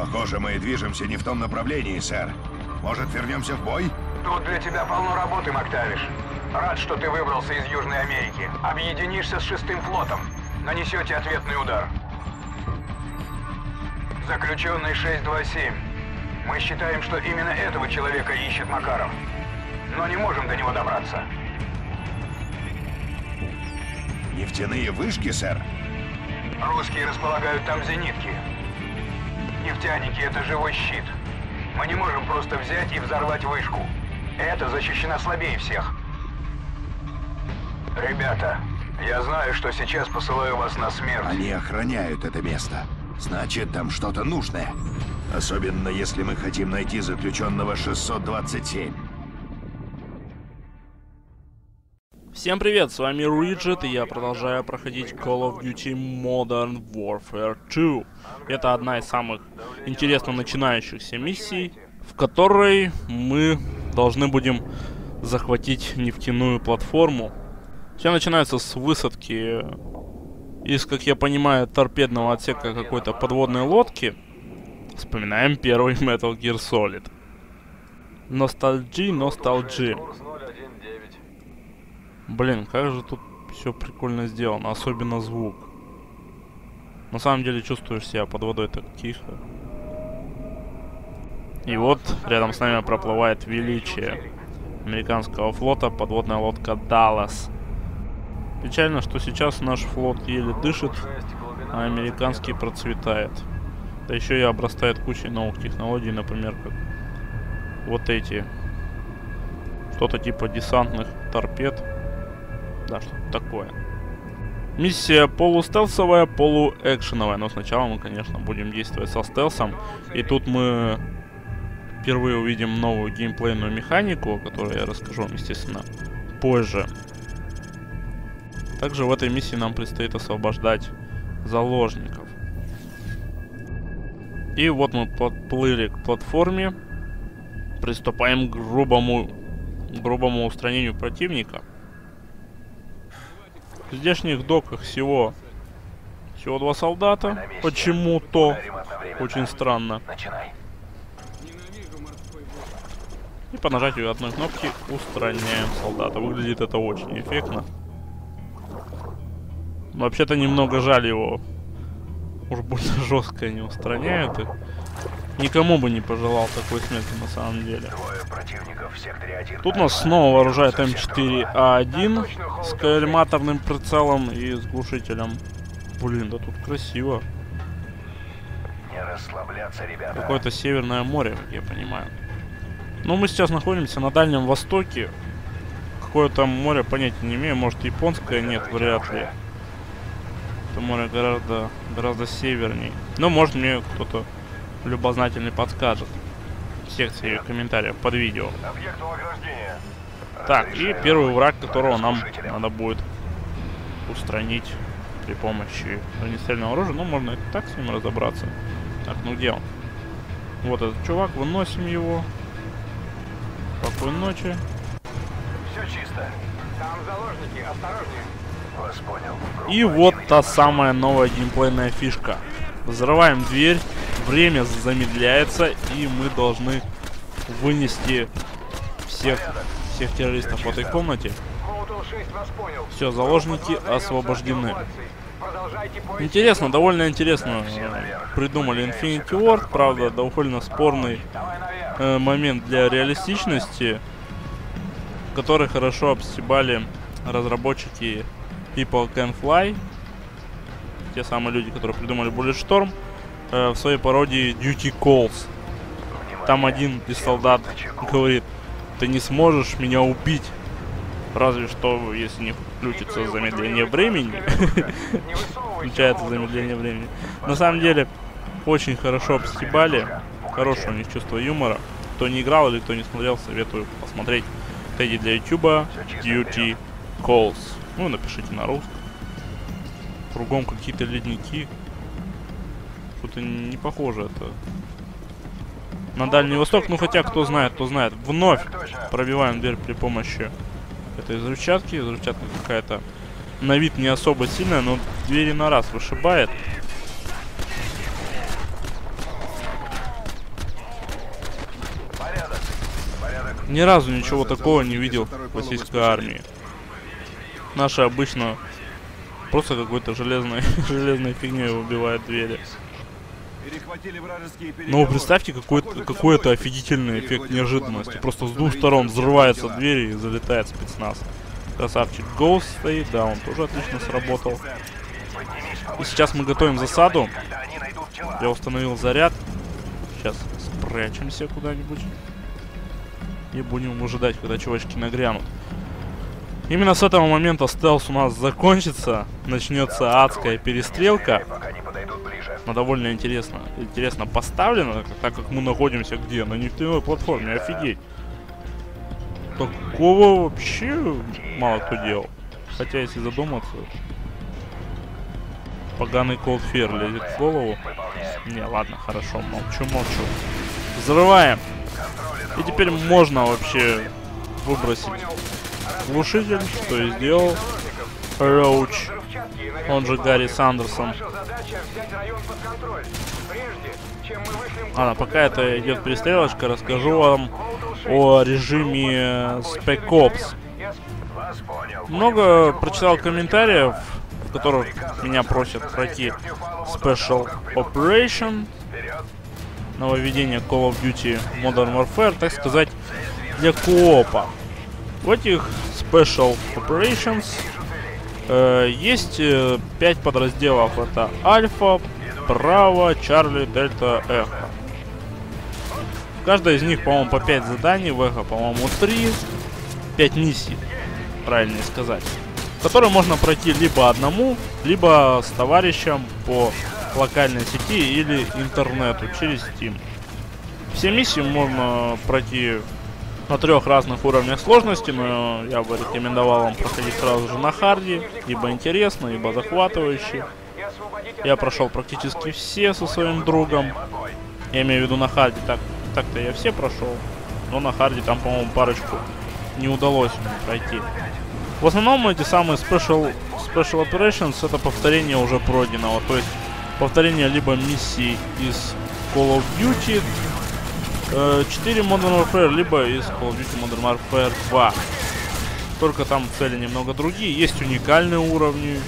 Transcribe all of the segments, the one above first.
Похоже, мы движемся не в том направлении, сэр. Может, вернемся в бой? Тут для тебя полно работы, Мактавиш. Рад, что ты выбрался из Южной Америки. Объединишься с 6-м флотом. Нанесете ответный удар. Заключенный 627. Мы считаем, что именно этого человека ищет Макаров. Но не можем до него добраться. Нефтяные вышки, сэр? Русские располагают там зенитки. Нефтяники — это живой щит. Мы не можем просто взять и взорвать вышку. Это защищена слабее всех. Ребята, я знаю, что сейчас посылаю вас на смерть. Они охраняют это место. Значит, там что-то нужное. Особенно, если мы хотим найти заключенного 627. Всем привет, с вами Риджет, и я продолжаю проходить Call of Duty Modern Warfare 2. Это одна из самых интересно начинающихся миссий, в которой мы должны будем захватить нефтяную платформу. Все начинается с высадки из, как я понимаю, торпедного отсека какой-то подводной лодки. Вспоминаем первый Metal Gear Solid. Ностальджи. Блин, как же тут все прикольно сделано, особенно звук. На самом деле чувствуешь себя под водой так тихо. И вот рядом с нами проплывает величие американского флота, подводная лодка Даллас. Печально, что сейчас наш флот еле дышит, а американский процветает. Да еще и обрастает кучей новых технологий, например, как вот эти. Что-то типа десантных торпед. Да, что-то такое. Миссия полустелсовая, полуэкшеновая. Но сначала мы, конечно, будем действовать со стелсом. И тут мы впервые увидим новую геймплейную механику, о которой я расскажу вам, естественно, позже. Также в этой миссии нам предстоит освобождать заложников. И вот мы подплыли к платформе. Приступаем к грубому устранению противника. В здешних доках всего 2 солдата. Почему-то. Очень странно. И по нажатию одной кнопки устраняем солдата. Выглядит это очень эффектно. Вообще-то немного жаль его. Уж больно жестко они устраняют их. Никому бы не пожелал такой смерти на самом деле. Тут нас снова вооружает М4А1 с коллиматорным прицелом и с глушителем. Блин, да тут красиво. Какое-то Северное море, как я понимаю. Но мы сейчас находимся на Дальнем Востоке. Какое там море, понятия не имею. Может, японское? Нет, вряд ли. Это море гораздо севернее. Но может мне кто-то любознательный подскажет в секции комментариев под видео. Так, и первый враг, которого нам надо будет устранить при помощи огнестрельного оружия. Ну, можно и так с ним разобраться. Так, ну где он? Вот этот чувак, выносим его. Спокойной ночи. Все чисто. Там заложники, осторожнее. Вас понял. И вот та самая новая геймплейная фишка. Взрываем дверь, время замедляется, и мы должны вынести всех террористов в этой комнате. Все, заложники освобождены. Интересно, довольно интересно придумали Infinity Ward, правда, довольно спорный момент для реалистичности, который хорошо обстебали разработчики People Can Fly. Те самые люди, которые придумали Bulletstorm, в своей пародии Duty Calls. Там один из солдат говорит: ты не сможешь меня убить, разве что если не включится замедление времени. Включается замедление времени. На самом деле, очень хорошо обстебали. Хорошее у них чувство юмора. Кто не играл или кто не смотрел, советую посмотреть. Теги для YouTube Duty Calls. Ну, напишите на русском. Кругом какие-то ледники. Что-то не похоже это на Дальний Восток. Ну, хотя, кто знает, то знает. Вновь пробиваем дверь при помощи этой взрывчатки. Взрывчатка какая-то на вид не особо сильная, но двери на раз вышибает. Ни разу ничего такого не видел в российской армии. Наши обычно просто какой-то железной фигней выбивают двери. Но вы представьте, какой-то офигительный эффект неожиданности. Просто с двух сторон взрываются двери и залетает спецназ. Красавчик Ghost стоит, да, он тоже отлично сработал. И сейчас мы готовим засаду. Я установил заряд. Сейчас спрячемся куда-нибудь. И будем выжидать, когда чувачки нагрянут. Именно с этого момента стелс у нас закончится. Начнется адская перестрелка. Но довольно интересно поставлено, так как мы находимся где? На нефтяной платформе, офигеть. Такого вообще мало кто делал. Хотя, если задуматься, поганый Cold Fear лезет в голову. Не, ладно, хорошо, молчу. Взрываем. И теперь можно вообще выбросить глушитель, что и сделал Роуч, он же Гарри Сандерсон. Пока это идет перестрелочка, расскажу вам о режиме Spec Ops. Много прочитал комментариев, в которых меня просят пройти Special Operation, нововведение Call of Duty Modern Warfare, так сказать, для коопа. В этих Special Operations есть 5 подразделов. Это Альфа, Браво, Чарли, Дельта, Эхо. Каждая из них, по-моему, по 5 заданий. В Эхо, по-моему, 3. 5 миссий, правильнее сказать. Которые можно пройти либо одному, либо с товарищем по локальной сети или интернету через Steam. Все миссии можно пройти на 3 разных уровнях сложности, но я бы рекомендовал вам проходить сразу же на харде, ибо интересно, ибо захватывающе. Я прошел практически все со своим другом. Я имею в виду на харде, так-то я все прошел, но на харде там, по-моему, парочку не удалось мне пройти. В основном эти самые Special Operations — это повторение уже пройденного, то есть повторение либо миссий из Call of Duty 4 Modern Warfare, либо из Call of Duty Modern Warfare 2. Только там цели немного другие, есть уникальные уровни.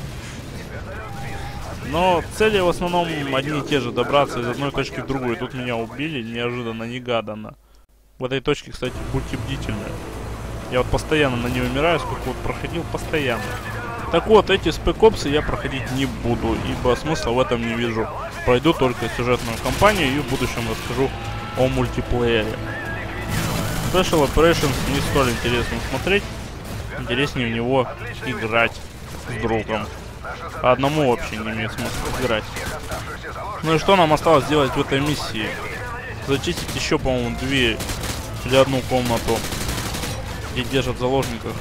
Но цели в основном одни и те же, добраться из одной точки в другую. Тут меня убили неожиданно, негаданно. В этой точке, кстати, будьте бдительны. Я вот постоянно на ней умираю, сколько вот проходил, постоянно. Так вот, эти спек-опсы я проходить не буду, ибо смысла в этом не вижу. Пройду только сюжетную кампанию и в будущем расскажу о мультиплеере. Special Operations не столь интересно смотреть, интереснее в него играть с другом. А одному вообще не имеет смысла играть. Ну и что нам осталось делать в этой миссии? Зачистить еще, по-моему, 2 или 1 комнату, где держат заложников.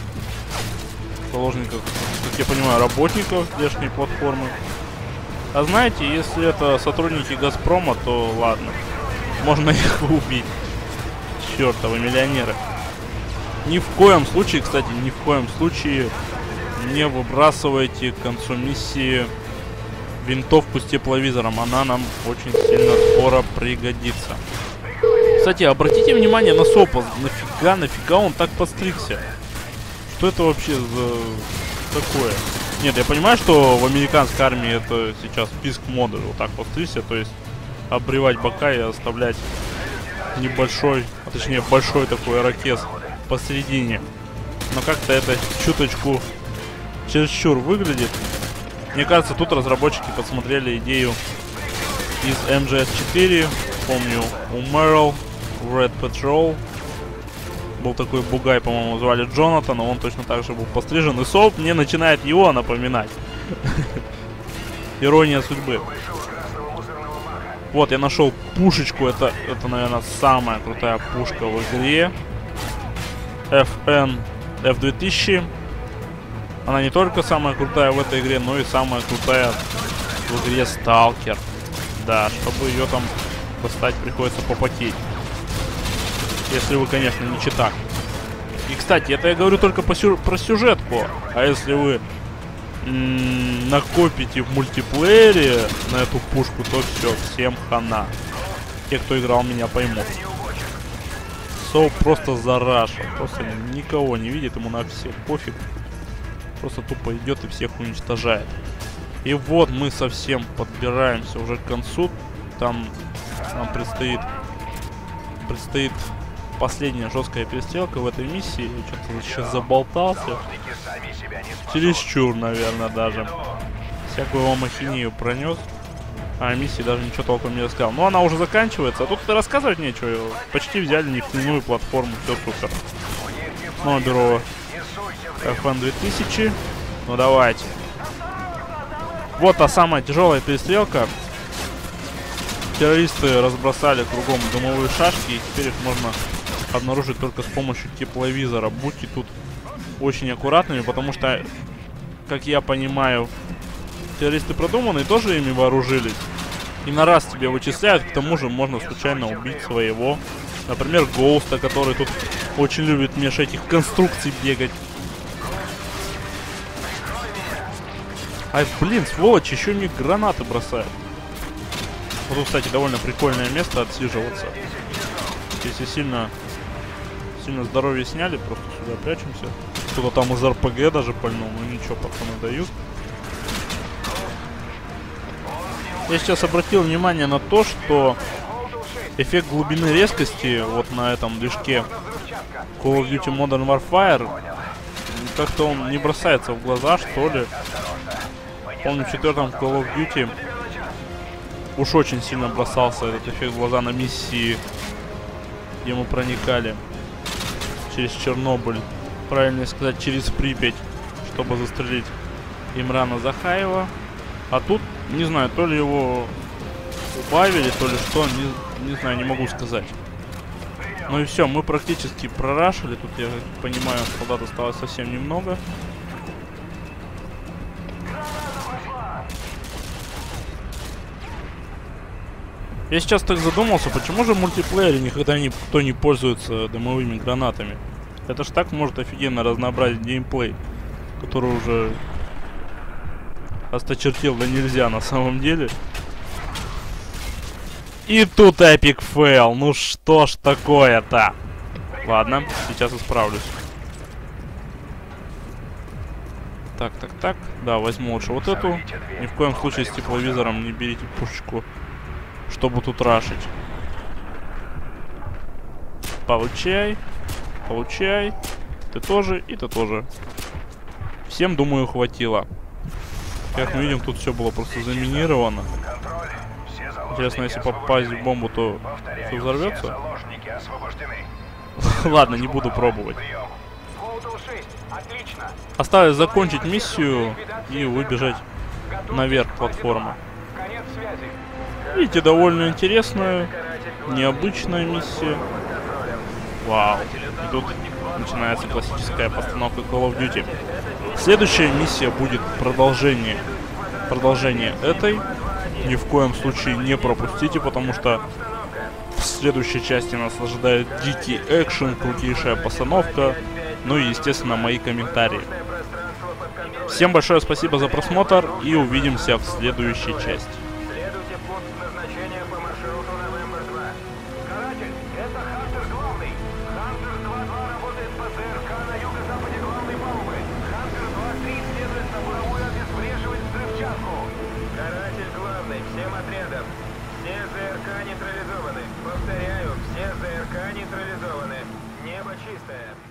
Как я понимаю, работников здешней платформы. А знаете, если это сотрудники Газпрома, то ладно. Можно их убить. Чёртовы миллионеры. Ни в коем случае, кстати, ни в коем случае не выбрасывайте к концу миссии винтовку с тепловизором. Она нам очень сильно скоро пригодится. Кстати, обратите внимание на Сопа. Нафига он так подстригся? Что это вообще за такое? Нет, я понимаю, что в американской армии это сейчас писк моды. Вот так подстригся, то есть обревать бока и оставлять небольшой, а точнее большой такой ирокез посередине. Но как-то это чуточку чересчур выглядит. Мне кажется, тут разработчики подсмотрели идею из MGS4. Помню, у Merrill в Red Patrol был такой бугай, по-моему, звали Джонатан, но он точно так же был пострижен. И Соуп мне начинает его напоминать. Ирония судьбы. Вот, я нашел пушечку. Это, наверное, самая крутая пушка в игре. FN F2000. Она не только самая крутая в этой игре, но и самая крутая в игре Stalker. Да, чтобы ее там достать, приходится попотеть. Если вы, конечно, не читак. И, кстати, это я говорю только про сюжетку. А если вы накопите в мультиплеере на эту пушку, то все, всем хана. Те, кто играл, меня поймут. Соу просто зарашил. Просто никого не видит, ему на всех пофиг. Просто тупо идет и всех уничтожает. И вот мы совсем подбираемся уже к концу. Там нам предстоит последняя жесткая перестрелка в этой миссии. Я что-то сейчас заболтался. Чересчур, наверное, даже. Всякую вам ахинею пронес. А миссии даже ничего толком не рассказал. Но она уже заканчивается, а тут рассказывать нечего. Почти взяли нефтяную платформу, все супер. Снова беру FN 2000. Ну давайте. Вот та самая тяжелая перестрелка. Террористы разбросали кругом дымовые шашки, и теперь их можно обнаружить только с помощью тепловизора. Будьте тут очень аккуратными, потому что, как я понимаю, террористы продуманные тоже ими вооружились. И на раз тебя вычисляют, к тому же можно случайно убить своего. Например, Гоуста, который тут очень любит меж этих конструкций бегать. Ай, блин, сволочь, еще мне гранаты бросают. Вот тут, кстати, довольно прикольное место отсиживаться. Если сильно здоровье сняли, просто сюда прячемся. Кто-то там из РПГ даже пальнул, ну ничего, пацаны дают. Я сейчас обратил внимание на то, что эффект глубины резкости вот на этом движке Call of Duty Modern Warfare, как-то он не бросается в глаза, что ли. Помню, в 4-м Call of Duty уж очень сильно бросался этот эффект в глаза на миссии, где мы проникали через Чернобыль, правильнее сказать, через Припять, чтобы застрелить Имрана Захаева. А тут, не знаю, то ли его убавили, то ли что, не знаю, не могу сказать. Ну и все, мы практически прорашили. Тут, я понимаю, солдат осталось совсем немного. Я сейчас так задумался, почему же в мультиплеере никогда никто не пользуется дымовыми гранатами? Это ж так может офигенно разнообразить геймплей, который уже осточертел, да нельзя на самом деле. И тут эпик фейл. Ну что ж такое-то? Ладно, сейчас исправлюсь. Так. Да, возьму лучше вот эту. Ни в коем случае с тепловизором не берите пушечку, чтобы тут рашить. Получай. Ты тоже, и ты тоже. Всем, думаю, хватило. Как мы видим, тут все было просто заминировано. Интересно, если попасть в бомбу, то все взорвется? Ладно, не буду пробовать. Осталось закончить миссию и выбежать наверх платформы. Видите, довольно интересная, необычная миссия. Вау. И тут начинается классическая постановка Call of Duty. Следующая миссия будет продолжение этой. Ни в коем случае не пропустите, потому что в следующей части нас ожидает дикий экшен, крутейшая постановка, ну и, естественно, мои комментарии. Всем большое спасибо за просмотр и увидимся в следующей части. Всем отрядам. Все ЗРК нейтрализованы. Повторяю, все ЗРК нейтрализованы. Небо чистое.